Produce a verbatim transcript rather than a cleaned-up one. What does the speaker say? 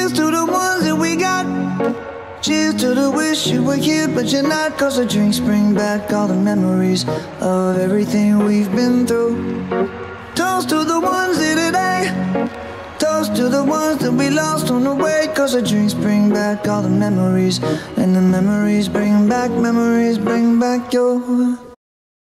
Cheers to the ones that we got. Cheers to the wish you were here but you're not. Cause the drinks bring back all the memories of everything we've been through. Toast to the ones here today. Toast to the ones that we lost on the way. Cause the drinks bring back all the memories, and the memories bring back, memories bring back your